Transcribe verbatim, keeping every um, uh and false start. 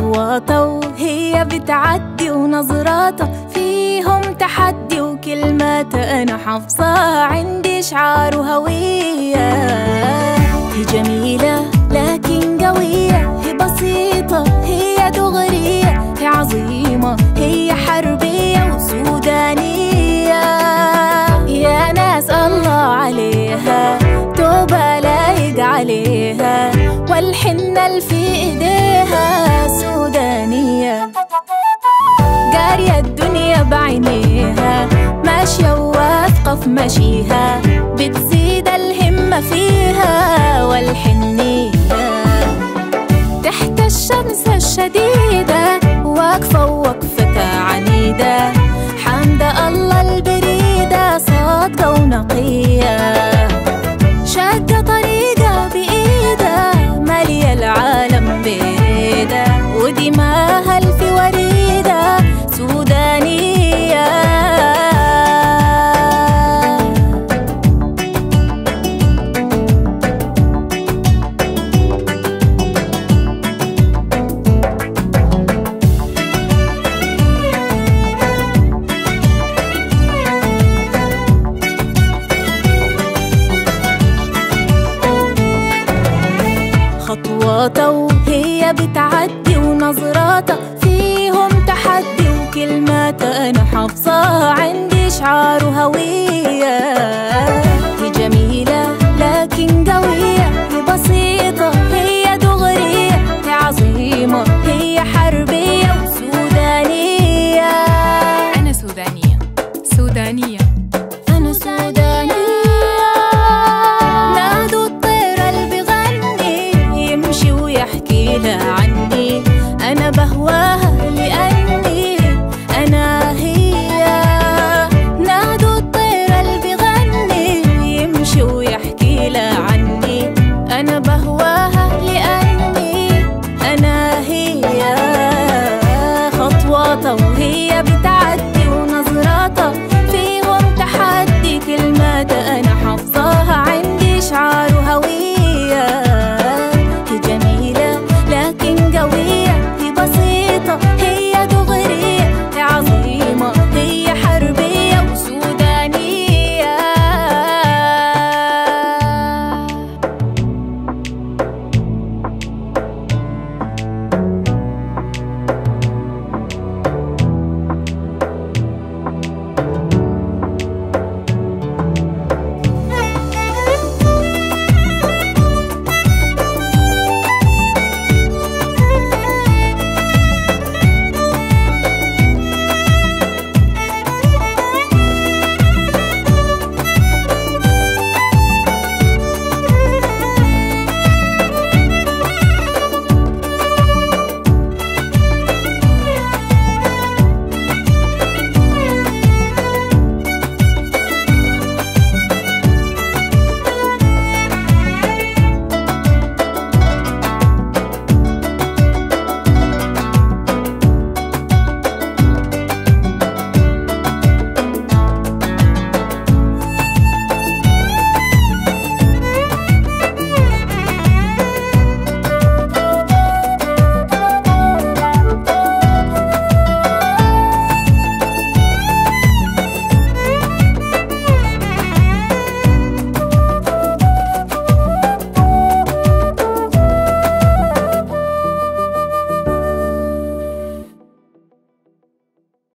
خطواته وهي بتعدي ونظراته فيهم تحدي وكلماته أنا حافظاها عندي شعار وهوية. هي جميلة لكن قوية، هي بسيطة هي دغرية، هي عظيمة هي حربية وسودانية. يا ناس الله عليها توبة لايق عليها، والحنة اللي في ايديها سودانية. قارية الدنيا بعينيها، ماشية واثقة في مشيها، بتزيد الهمة فيها والحنية. تحت الشمس الشديدة واقفة ووقفتها عنيدة، حمد الله البريدة صادقة ونقية. شاقة طريقة بإيدها مالية العالم بيدها، ودماها الفي وريدة سودانية. خطواته وهي بتعدي ونظراته فيهم تحدي وكلماته أنا حافظاها عندي شعار وهوية.